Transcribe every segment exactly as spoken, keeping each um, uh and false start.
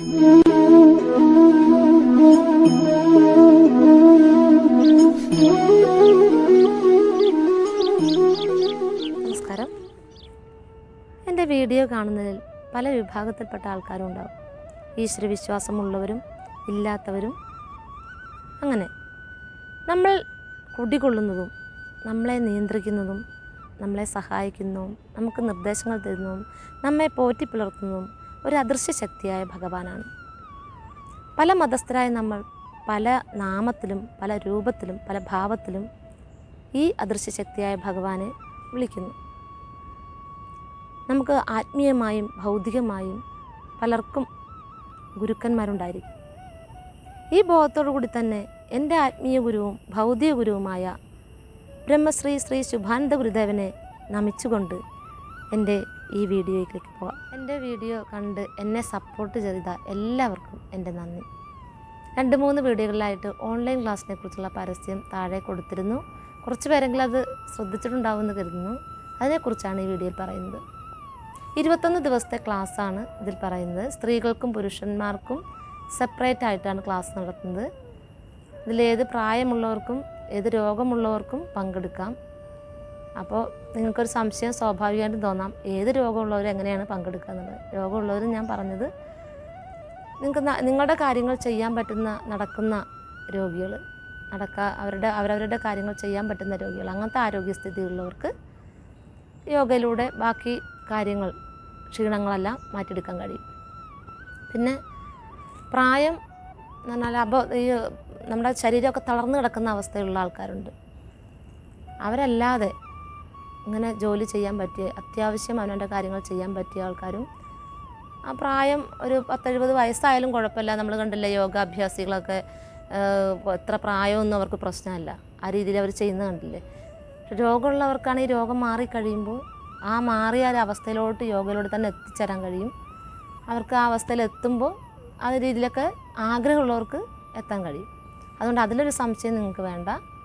നമസ്കാരം. എൻ്റെ വീഡിയോ കാണുന്നതിൽ പല വിഭാഗത്തിൽപ്പെട്ട ആൾക്കാരും ഉണ്ടാവും. ഈശ്വരവിശ്വാസമുള്ളവരും ഇല്ലാത്തവരും. അങ്ങനെ നമ്മൾ കുടികൊള്ളുന്നതും നമ്മളെ നിയന്ത്രിക്കുന്നതും നമ്മളെ സഹായിക്കുന്നതും നമുക്ക് നിർദ്ദേശങ്ങൾ തരുന്നതും നമ്മെ പോറ്റി പുലർത്തുന്നതും ഒരു അദൃശ്യ ശക്തിയായ ഭഗവാനാണ്. പല മതസ്ഥരായ നമ്മൾ പല നാമത്തിലും പല രൂപത്തിലും പല ഭാവത്തിലും ഈ അദൃശ്യ ശക്തിയായ ഭഗവാനെ വിളിക്കുന്നു. നമുക്ക് ആത്മീയമായും ഭൗതികമായും പലർക്കും ഗുരുക്കന്മാരുണ്ടായിരിക്കും. ഈ ബോധത്തോടു കൂടി തന്നെ എൻ്റെ ആത്മീയ ഗുരുവും ഭൗതിക ഗുരുവുമായ ബ്രഹ്മശ്രീ ശ്രീ ശുഭാനന്ദ ഗുരുദേവനെ നമിച്ചുകൊണ്ട് എൻ്റെ ഈ വീഡിയോയിലേക്ക് പോകാം. എൻ്റെ വീഡിയോ കണ്ട് എന്നെ സപ്പോർട്ട് ചെയ്ത എല്ലാവർക്കും എൻ്റെ നന്ദി. രണ്ട് മൂന്ന് വീഡിയോകളിലായിട്ട് ഓൺലൈൻ ക്ലാസ്സിനെ കുറിച്ചുള്ള പരസ്യം താഴെ കൊടുത്തിരുന്നു. കുറച്ച് പേരെങ്കിലും അത് ശ്രദ്ധിച്ചിട്ടുണ്ടാവുമെന്ന് കരുതുന്നു. അതിനെക്കുറിച്ചാണ് ഈ വീഡിയോയിൽ പറയുന്നത്. ഇരുപത്തൊന്ന് ദിവസത്തെ ക്ലാസ്സാണ് ഇതിൽ പറയുന്നത്. സ്ത്രീകൾക്കും പുരുഷന്മാർക്കും സെപ്പറേറ്റ് ആയിട്ടാണ് ക്ലാസ് നടത്തുന്നത്. ഇതിലേത് പ്രായമുള്ളവർക്കും ഏത് രോഗമുള്ളവർക്കും പങ്കെടുക്കാം. അപ്പോൾ നിങ്ങൾക്കൊരു സംശയം സ്വാഭാവികമായിട്ടും തോന്നാം, ഏത് രോഗമുള്ളവർ എങ്ങനെയാണ് പങ്കെടുക്കുക എന്നുള്ളത്. രോഗമുള്ളവർ ഞാൻ പറഞ്ഞത് നിങ്ങൾക്ക് നിങ്ങളുടെ കാര്യങ്ങൾ ചെയ്യാൻ പറ്റുന്ന നടക്കുന്ന രോഗികൾ, നടക്കുക അവരുടെ അവരവരുടെ കാര്യങ്ങൾ ചെയ്യാൻ പറ്റുന്ന രോഗികൾ, അങ്ങനത്തെ ആരോഗ്യസ്ഥിതിയുള്ളവർക്ക് യോഗയിലൂടെ ബാക്കി കാര്യങ്ങൾ ക്ഷീണങ്ങളെല്ലാം മാറ്റിയെടുക്കാൻ കഴിയും. പിന്നെ പ്രായം എന്ന് പറഞ്ഞാൽ അപ്പോൾ ഈ നമ്മുടെ ശരീരമൊക്കെ തളർന്നു കിടക്കുന്ന അവസ്ഥയുള്ള ആൾക്കാരുണ്ട്. അവരല്ലാതെ ഇങ്ങനെ ജോലി ചെയ്യാൻ പറ്റിയ അത്യാവശ്യം അവനവൻ്റെ കാര്യങ്ങൾ ചെയ്യാൻ പറ്റിയ ആൾക്കാരും, ആ പ്രായം ഒരു പത്തെഴുപത് വയസ്സായാലും കുഴപ്പമില്ല. നമ്മൾ കണ്ടില്ല യോഗാഭ്യാസികളൊക്കെ എത്ര പ്രായമൊന്നും അവർക്ക് പ്രശ്നമല്ല, ആ രീതിയിൽ അവർ ചെയ്യുന്നത് കണ്ടില്ലേ. രോഗമുള്ളവർക്കാണ് ഈ രോഗം മാറിക്കഴിയുമ്പോൾ ആ മാറിയ ഒരവസ്ഥയിലോട്ട് യോഗയിലൂടെ തന്നെ എത്തിച്ചേരാൻ കഴിയും. അവർക്ക് ആ അവസ്ഥയിൽ എത്തുമ്പോൾ ആ രീതിയിലൊക്കെ ആഗ്രഹമുള്ളവർക്ക് എത്താൻ കഴിയും. അതുകൊണ്ട് അതിലൊരു സംശയം നിങ്ങൾക്ക് വേണ്ട.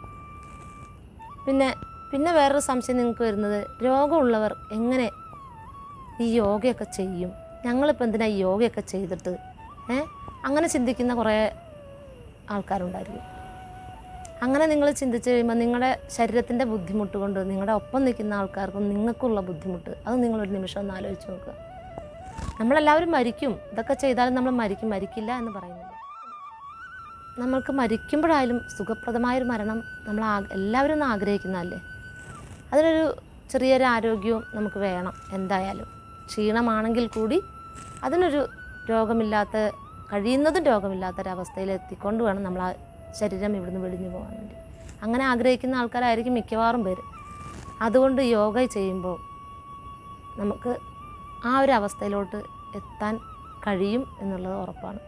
പിന്നെ പിന്നെ വേറൊരു സംശയം നിങ്ങൾക്ക് വരുന്നത്, രോഗമുള്ളവർ എങ്ങനെ ഈ യോഗയൊക്കെ ചെയ്യും, ഞങ്ങളിപ്പോൾ എന്തിനാണ് ഈ യോഗയൊക്കെ ചെയ്തിട്ട് ഏ അങ്ങനെ ചിന്തിക്കുന്ന കുറേ ആൾക്കാരുണ്ടായിരിക്കും. അങ്ങനെ നിങ്ങൾ ചിന്തിച്ച് കഴിയുമ്പോൾ നിങ്ങളുടെ ശരീരത്തിൻ്റെ ബുദ്ധിമുട്ട് കൊണ്ട് നിങ്ങളുടെ ഒപ്പം നിൽക്കുന്ന ആൾക്കാർക്കും നിങ്ങൾക്കുള്ള ബുദ്ധിമുട്ട് അത് നിങ്ങളൊരു നിമിഷം ഒന്ന് ആലോചിച്ച് നോക്കുക. നമ്മളെല്ലാവരും മരിക്കും. ഇതൊക്കെ ചെയ്താലും നമ്മൾ മരിക്കും, മരിക്കില്ല എന്ന് പറയുന്നില്ല. നമ്മൾക്ക് മരിക്കുമ്പോഴായാലും സുഖപ്രദമായൊരു മരണം നമ്മൾ എല്ലാവരും ഒന്ന് ആഗ്രഹിക്കുന്നതല്ലേ. അതിനൊരു ചെറിയൊരു ആരോഗ്യവും നമുക്ക് വേണം എന്തായാലും. ക്ഷീണമാണെങ്കിൽ കൂടി അതിനൊരു രോഗമില്ലാത്ത കഴിയുന്നതും രോഗമില്ലാത്തൊരവസ്ഥയിൽ എത്തിക്കൊണ്ട് വേണം നമ്മൾ ആ ശരീരം ഇവിടുന്ന് വെടിഞ്ഞു പോകാൻ വേണ്ടി. അങ്ങനെ ആഗ്രഹിക്കുന്ന ആൾക്കാരായിരിക്കും മിക്കവാറും പേര്. അതുകൊണ്ട് യോഗ ചെയ്യുമ്പോൾ നമുക്ക് ആ ഒരു അവസ്ഥയിലോട്ട് എത്താൻ കഴിയും എന്നുള്ളത് ഉറപ്പാണ്.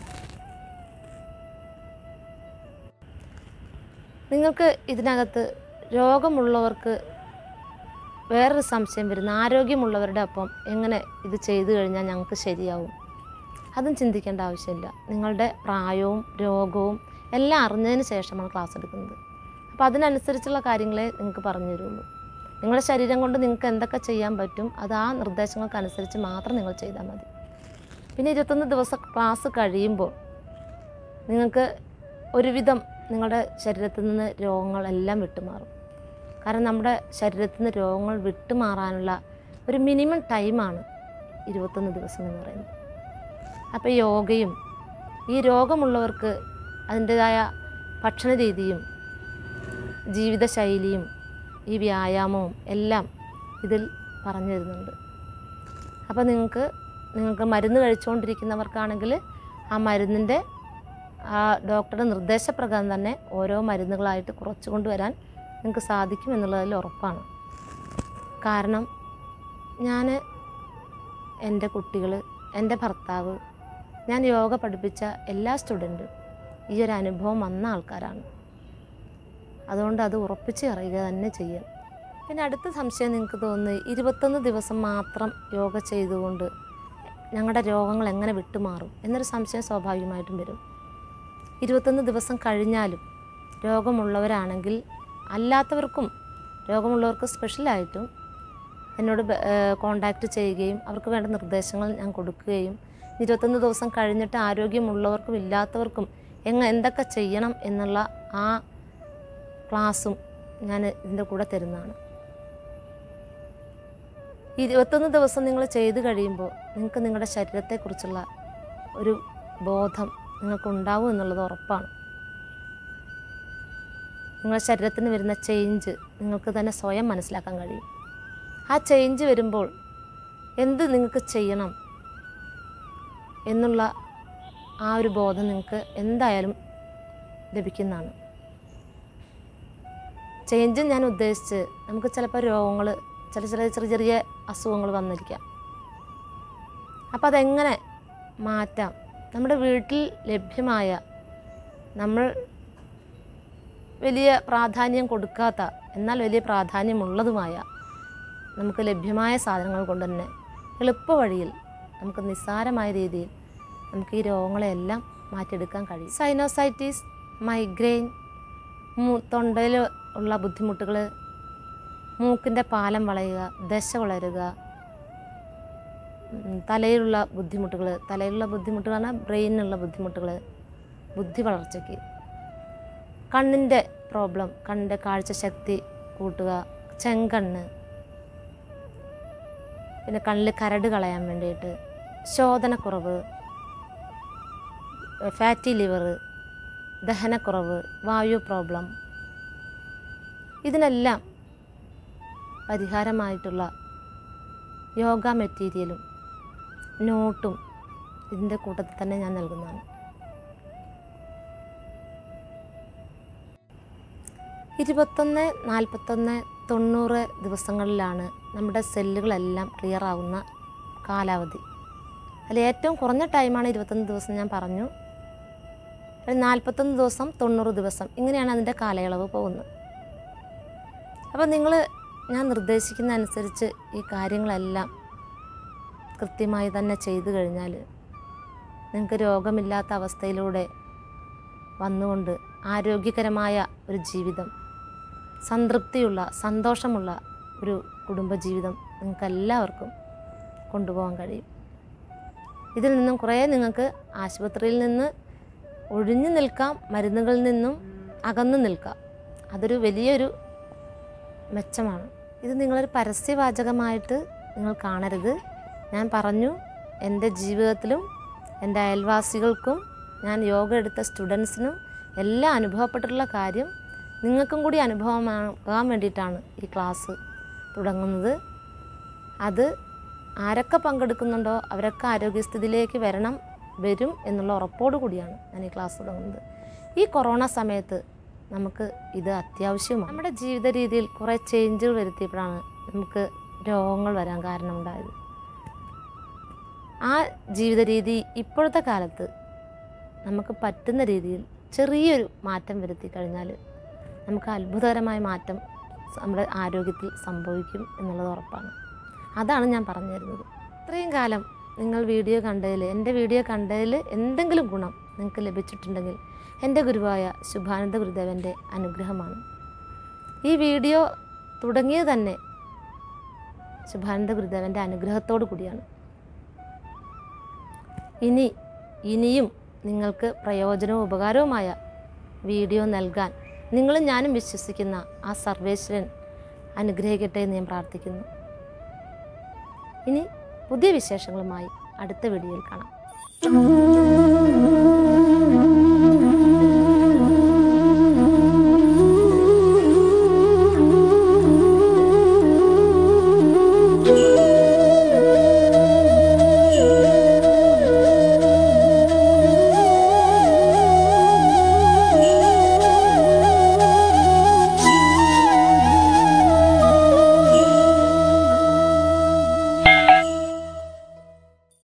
നിങ്ങൾക്ക് ഇതിനകത്ത് രോഗമുള്ളവർക്ക് വേറൊരു സംശയം വരുന്ന, ആരോഗ്യമുള്ളവരുടെ ഒപ്പം എങ്ങനെ ഇത് ചെയ്തു കഴിഞ്ഞാൽ ഞങ്ങൾക്ക് ശരിയാവും, അതും ചിന്തിക്കേണ്ട ആവശ്യമില്ല. നിങ്ങളുടെ പ്രായവും രോഗവും എല്ലാം അറിഞ്ഞതിന് ശേഷമാണ് ക്ലാസ് എടുക്കുന്നത്. അപ്പോൾ അതിനനുസരിച്ചുള്ള കാര്യങ്ങളെ നിങ്ങൾക്ക് പറഞ്ഞു തരുള്ളൂ. നിങ്ങളുടെ ശരീരം കൊണ്ട് നിങ്ങൾക്ക് എന്തൊക്കെ ചെയ്യാൻ പറ്റും അത് ആ നിർദ്ദേശങ്ങൾക്കനുസരിച്ച് മാത്രം നിങ്ങൾ ചെയ്താൽ മതി. പിന്നെ ഇരുപത്തൊന്ന് ദിവസം ക്ലാസ് കഴിയുമ്പോൾ നിങ്ങൾക്ക് ഒരുവിധം നിങ്ങളുടെ ശരീരത്തിൽ നിന്ന് രോഗങ്ങളെല്ലാം വിട്ടുമാറും. കാരണം നമ്മുടെ ശരീരത്തിൽ നിന്ന് രോഗങ്ങൾ വിട്ടുമാറാനുള്ള ഒരു മിനിമം ടൈമാണ് ഇരുപത്തൊന്ന് ദിവസം എന്ന് പറയുന്നത്. അപ്പോൾ യോഗയും ഈ രോഗമുള്ളവർക്ക് അതിൻ്റേതായ ഭക്ഷണ രീതിയും ജീവിതശൈലിയും ഈ വ്യായാമവും എല്ലാം ഇതിൽ പറഞ്ഞു തരുന്നുണ്ട്. അപ്പോൾ നിങ്ങൾക്ക് നിങ്ങൾക്ക് മരുന്ന് കഴിച്ചുകൊണ്ടിരിക്കുന്നവർക്കാണെങ്കിൽ ആ മരുന്നിൻ്റെ ആ ഡോക്ടറുടെ നിർദ്ദേശപ്രകാരം തന്നെ ഓരോ മരുന്നുകളായിട്ട് കുറച്ച് കൊണ്ടുവരാൻ നിങ്ങൾക്ക് സാധിക്കും എന്നുള്ളതിൽ ഉറപ്പാണ്. കാരണം ഞാൻ, എൻ്റെ കുട്ടികൾ, എൻ്റെ ഭർത്താവ്, ഞാൻ യോഗ പഠിപ്പിച്ച എല്ലാ സ്റ്റുഡൻറ്റും ഈ ഒരു അനുഭവം വന്ന ആൾക്കാരാണ്. അതുകൊണ്ട് അത് ഉറപ്പിച്ച് അറിയുക തന്നെ ചെയ്യാം. പിന്നെ അടുത്ത സംശയം നിങ്ങൾക്ക് തോന്നുന്നത്, ഇരുപത്തൊന്ന് ദിവസം മാത്രം യോഗ ചെയ്തുകൊണ്ട് ഞങ്ങളുടെ രോഗങ്ങൾ എങ്ങനെ വിട്ടുമാറും എന്നൊരു സംശയം സ്വാഭാവികമായിട്ടും വരും. ഇരുപത്തൊന്ന് ദിവസം കഴിഞ്ഞാലും രോഗമുള്ളവരാണെങ്കിൽ അല്ലാത്തവർക്കും രോഗമുള്ളവർക്ക് സ്പെഷ്യലായിട്ടും എന്നോട് കോണ്ടാക്റ്റ് ചെയ്യുകയും അവർക്ക് വേണ്ട നിർദ്ദേശങ്ങൾ ഞാൻ കൊടുക്കുകയും ഇരുപത്തൊന്ന് ദിവസം കഴിഞ്ഞിട്ട് ആരോഗ്യമുള്ളവർക്കും ഇല്ലാത്തവർക്കും എങ്ങ എന്തൊക്കെ ചെയ്യണം എന്നുള്ള ആ ക്ലാസ്സും ഞാൻ ഇതിൻ്റെ കൂടെ തരുന്നതാണ്. ഇരുപത്തൊന്ന് ദിവസം നിങ്ങൾ ചെയ്ത് കഴിയുമ്പോൾ നിങ്ങൾക്ക് നിങ്ങളുടെ ശരീരത്തെക്കുറിച്ചുള്ള ഒരു ബോധം നിങ്ങൾക്കുണ്ടാവും എന്നുള്ളത് ഉറപ്പാണ്. നിങ്ങളുടെ ശരീരത്തിന് വരുന്ന ചേഞ്ച് നിങ്ങൾക്ക് തന്നെ സ്വയം മനസ്സിലാക്കാൻ കഴിയും. ആ ചേഞ്ച് വരുമ്പോൾ എന്ത് നിങ്ങൾക്ക് ചെയ്യണം എന്നുള്ള ആ ഒരു ബോധം നിങ്ങൾക്ക് എന്തായാലും ലഭിക്കുന്നതാണ്. ചേഞ്ച് ഞാൻ ഉദ്ദേശിച്ച് നമുക്ക് ചിലപ്പോൾ രോഗങ്ങൾ ചില ചില ചെറിയ ചെറിയ അസുഖങ്ങൾ വന്നിരിക്കാം. അപ്പോൾ അതെങ്ങനെ മാറ്റാം? നമ്മുടെ വീട്ടിൽ ലഭ്യമായ നമ്മൾ വലിയ പ്രാധാന്യം കൊടുക്കാത്ത എന്നാൽ വലിയ പ്രാധാന്യമുള്ളതുമായ നമുക്ക് ലഭ്യമായ സാധനങ്ങൾ കൊണ്ട് തന്നെ എളുപ്പ വഴിയിൽ നമുക്ക് നിസ്സാരമായ രീതിയിൽ നമുക്ക് ഈ രോഗങ്ങളെല്ലാം മാറ്റിയെടുക്കാൻ കഴിയും. സൈനോസൈറ്റിസ്, മൈഗ്രെയിൻ, തൊണ്ടയിൽ ഉള്ള ബുദ്ധിമുട്ടുകൾ, മൂക്കിൻ്റെ പാലം വളയുക, ദശ വളരുക, തലയിലുള്ള ബുദ്ധിമുട്ടുകൾ തലയിലുള്ള ബുദ്ധിമുട്ടുകൾ പറഞ്ഞാൽ ബ്രെയിനിനുള്ള ബുദ്ധിമുട്ടുകൾ, ബുദ്ധി വളർച്ചയ്ക്ക്, കണ്ണിൻ്റെ പ്രോബ്ലം, കണ്ണിൻ്റെ കാഴ്ചശക്തി കൂട്ടുക, ചെങ്കണ്ണ്, പിന്നെ കണ്ണിൽ കരട് കളയാൻ വേണ്ടിയിട്ട്, ശോധനക്കുറവ്, ഫാറ്റി ലിവർ, ദഹനക്കുറവ്, വായു പ്രോബ്ലം, ഇതിനെല്ലാം പരിഹാരമായിട്ടുള്ള യോഗ മെറ്റീരിയലും നോട്ടും ഇതിൻ്റെ കൂട്ടത്തിൽ തന്നെ ഞാൻ നൽകുന്നതാണ്. ഇരുപത്തൊന്ന്, നാൽപ്പത്തൊന്ന്, തൊണ്ണൂറ് ദിവസങ്ങളിലാണ് നമ്മുടെ സെല്ലുകളെല്ലാം ക്ലിയർ ആവുന്ന കാലാവധി. അതിൽ ഏറ്റവും കുറഞ്ഞ ടൈമാണ് ഇരുപത്തൊന്ന് ദിവസം ഞാൻ പറഞ്ഞു. നാൽപ്പത്തൊന്ന് ദിവസം, തൊണ്ണൂറ് ദിവസം, ഇങ്ങനെയാണ് അതിൻ്റെ കാലയളവ് പോകുന്നത്. അപ്പോൾ നിങ്ങൾ ഞാൻ നിർദ്ദേശിക്കുന്ന അനുസരിച്ച് ഈ കാര്യങ്ങളെല്ലാം കൃത്യമായി തന്നെ ചെയ്തു കഴിഞ്ഞാൽ നിങ്ങൾക്ക് രോഗമില്ലാത്ത അവസ്ഥയിലൂടെ വന്നുകൊണ്ട് ആരോഗ്യകരമായ ഒരു ജീവിതം, സംതൃപ്തിയുള്ള സന്തോഷമുള്ള ഒരു കുടുംബജീവിതം നിങ്ങൾക്ക് എല്ലാവർക്കും കൊണ്ടുപോകാൻ കഴിയും. ഇതിൽ നിന്നും കുറേ നിങ്ങൾക്ക് ആശുപത്രിയിൽ നിന്ന് ഒഴിഞ്ഞു നിൽക്കാം, മരുന്നുകളിൽ നിന്നും അകന്നു നിൽക്കാം. അതൊരു വലിയൊരു മെച്ചമാണ്. ഇത് നിങ്ങളൊരു പരസ്യവാചകമായിട്ട് നിങ്ങൾ കാണരുത്. ഞാൻ പറഞ്ഞു, എൻ്റെ ജീവിതത്തിലും എൻ്റെ അയൽവാസികൾക്കും ഞാൻ യോഗ എടുത്ത സ്റ്റുഡൻസിനും എല്ലാം അനുഭവപ്പെട്ടിട്ടുള്ള കാര്യം നിങ്ങൾക്കും കൂടി അനുഭവമാകാൻ വേണ്ടിയിട്ടാണ് ഈ ക്ലാസ് തുടങ്ങുന്നത്. അത് ആരൊക്കെ പങ്കെടുക്കുന്നുണ്ടോ അവരൊക്കെ ആരോഗ്യസ്ഥിതിയിലേക്ക് വരണം വരും എന്നുള്ള ഉറപ്പോടു കൂടിയാണ് ഞാൻ ഈ ക്ലാസ് തുടങ്ങുന്നത്. ഈ കൊറോണ സമയത്ത് നമുക്ക് ഇത് അത്യാവശ്യമാണ്. നമ്മുടെ ജീവിത രീതിയിൽ കുറേ ചേഞ്ചുകൾ വരുത്തിയപ്പോഴാണ് നമുക്ക് രോഗങ്ങൾ വരാൻ കാരണമുണ്ടായത്. ആ ജീവിത രീതി ഇപ്പോഴത്തെ കാലത്ത് നമുക്ക് പറ്റുന്ന രീതിയിൽ ചെറിയൊരു മാറ്റം വരുത്തി കഴിഞ്ഞാൽ നമുക്ക് അത്ഭുതകരമായ മാറ്റം നമ്മുടെ ആരോഗ്യത്തിൽ സംഭവിക്കും എന്നുള്ളത് ഉറപ്പാണ്. അതാണ് ഞാൻ പറഞ്ഞു തരുന്നത്. ഇത്രയും കാലം നിങ്ങൾ വീഡിയോ കണ്ടതിൽ എൻ്റെ വീഡിയോ കണ്ടതിൽ എന്തെങ്കിലും ഗുണം നിങ്ങൾക്ക് ലഭിച്ചിട്ടുണ്ടെങ്കിൽ എൻ്റെ ഗുരുവായ ശുഭാനന്ദ ഗുരുദേവൻ്റെ അനുഗ്രഹമാണ്. ഈ വീഡിയോ തുടങ്ങിയത് തന്നെ ശുഭാനന്ദ ഗുരുദേവൻ്റെ അനുഗ്രഹത്തോടു കൂടിയാണ്. ഇനി ഇനിയും നിങ്ങൾക്ക് പ്രയോജനവും ഉപകാരവുമായ വീഡിയോ നൽകാൻ നിങ്ങളും ഞാനും വിശ്വസിക്കുന്ന ആ സർവേശ്വരൻ അനുഗ്രഹിക്കട്ടെ എന്ന് ഞാൻ പ്രാർത്ഥിക്കുന്നു. ഇനി പുതിയ വിശേഷങ്ങളുമായി അടുത്ത വീഡിയോയിൽ കാണാം.